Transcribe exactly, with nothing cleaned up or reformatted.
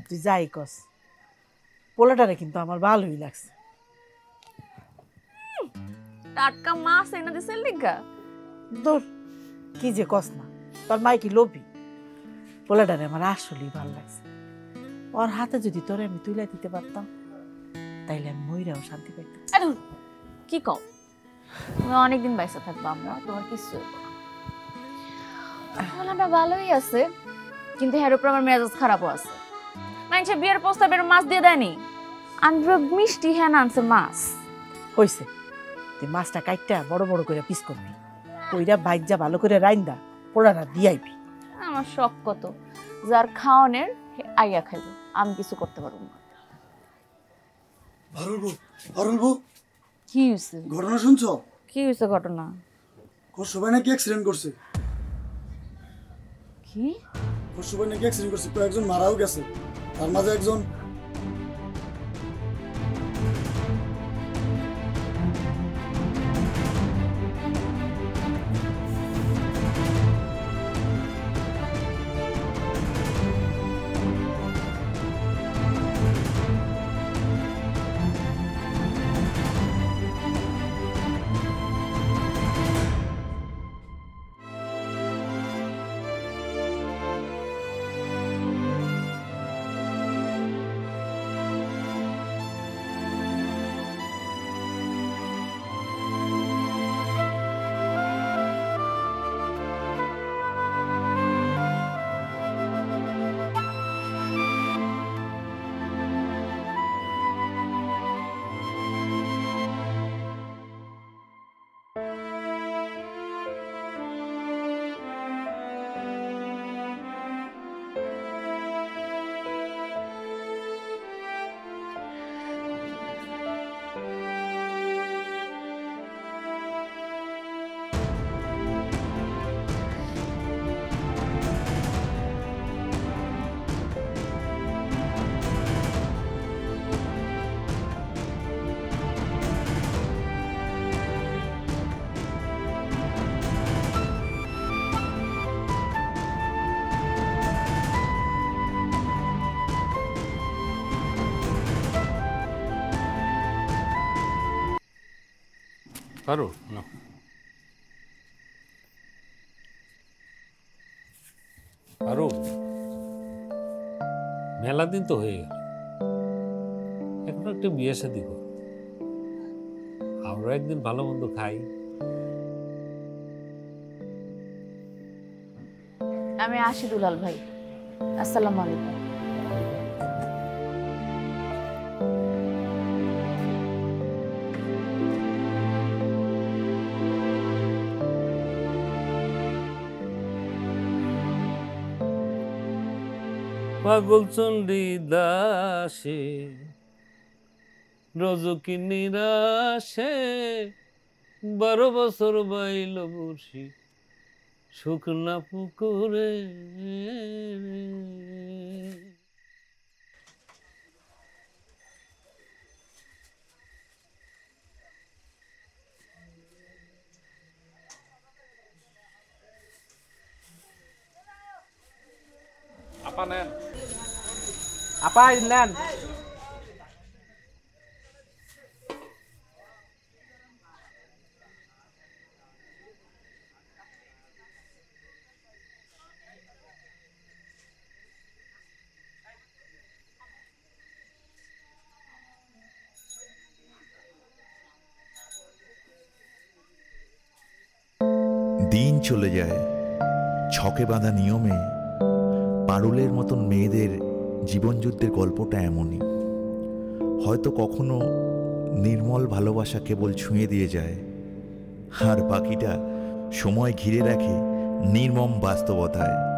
তুই যাই কস, পোলাটারে কিন্তু আমার ভালোই লাগছে। টাটকা মাছ এনে দিছে লিগা? দূর, কি যে কস না, তোর মাই কি লোভী? পোলাটারে আমার আসলেই ভালো লাগছে। ওর হাতে যদি তোরে আমি তুলে দিতে পারতাম, তাইলে আমি মইরাও শান্তি পাইতাম। কি কও? তুমি অনেকদিন বাইসা থাকবা, আমরা তোমার কিছু পোলাটা ভালোই আছে, কিন্তু এর উপর আমার মেজাজ খারাপও আছে। মানে বিয়ের প্রস্তাবের মাছ দিয়ে দেয়নি, আন্দ্র মিষ্টি হ্যাঁ আনছে মাছ। হইছে, তুই মাছটা কাইটটা বড় বড় করে পিস করবি, কইরা ভাইজা ভালো করে রাইন্দা পোলাটা দিয়াইবি। আমার শখ কত, যার খাওয়ানের আইয়া খাইব, আমি কিছু করতে পারবো না। পারুলবু, পারুলবু, কি হইছে? ঘটনা শুনছো? কি হইছে ঘটনা? খসরু ভাই নাকি অ্যাক্সিডেন্ট করছে। কি? খসরু ভাই নাকি অ্যাক্সিডেন্ট করছে, কয়েকজন মারাও গেছে, তার মাঝে একজন। পারো না, পারো, মেলা দিন তো হয়ে গেল, এখন একটা বিয়ে শাদী কর, আমরা একদিন ভালো মন্দ খাই। আমি আসি দুলাল ভাই, আসসালামু আলাইকুম। পাগল চণ্ডী দাসে রজকি নিরাশে বারো বছর বাইল বসি শুকনা পুকুরে। আপা নেন, আপা নেন। দিন চলে যায় ছকে বাঁধা নিয়মে। পারুলের মতন মেয়েদের জীবনযুদ্ধের গল্পটা এমনই। হয়তো কখনো নির্মল ভালোবাসা কেবল ছুঁয়ে দিয়ে যায়, আর বাকিটা সময় ঘিরে রাখে নির্মম বাস্তবতায়।